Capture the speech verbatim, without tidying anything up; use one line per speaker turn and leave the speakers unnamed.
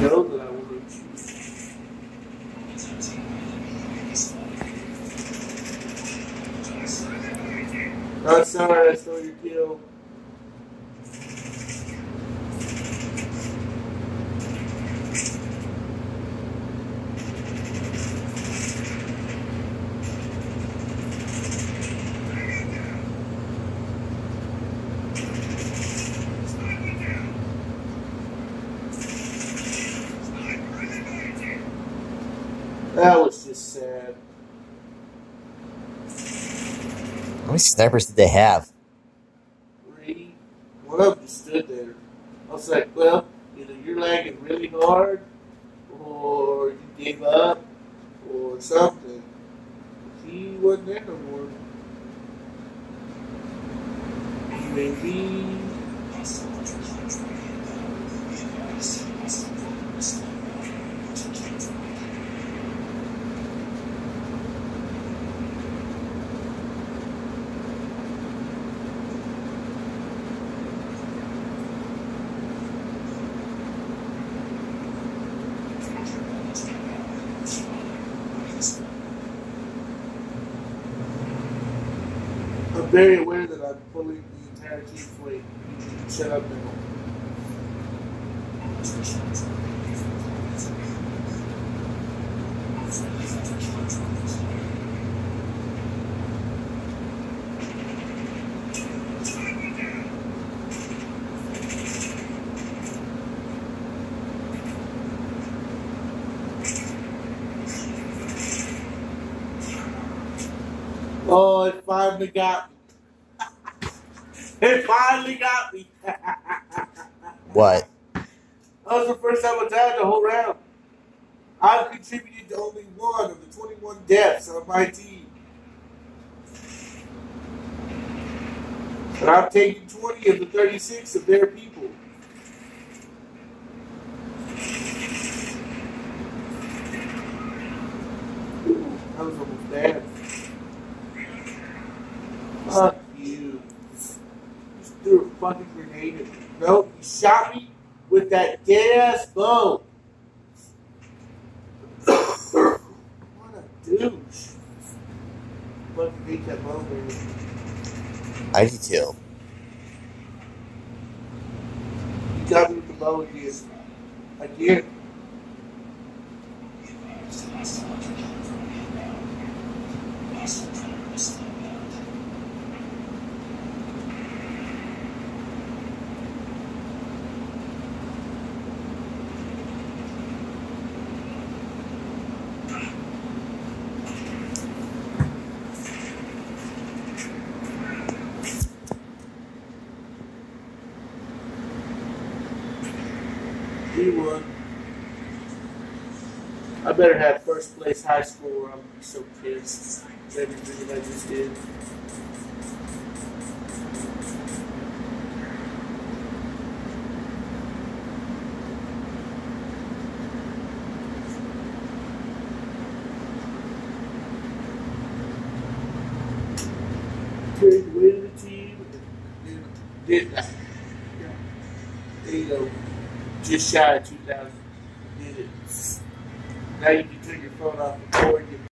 know that I will hurt you. I'm sorry I stole your kill. That was just sad.
How many snipers did they have?
Three. One of them just stood there. I was like, well, either you're lagging really hard, or you gave up, or something. He wasn't there no more. Maybe. I'm very aware that I'm pulling the entire team's weight. Shut up, Nickel. Oh, it finally got me. It finally got me.
What?
That was the first time I died the whole round. I've contributed to only one of the twenty-one deaths on my team. But I've taken twenty of the thirty-six of their people. Ooh, that was almost bad. Fuck you. Just threw a fucking grenade at me. Nope, he shot me with that dead-ass bow. What a douche. Fucking hate that bow, man.
I do too.
He got me with the bow again. Again. He won. I better have first place high score or I'm going to be so pissed with everything that I just did. Carried the weight of the team and did that. There you go. Just shy of two thousand. Did it. Now you can turn your phone off and record.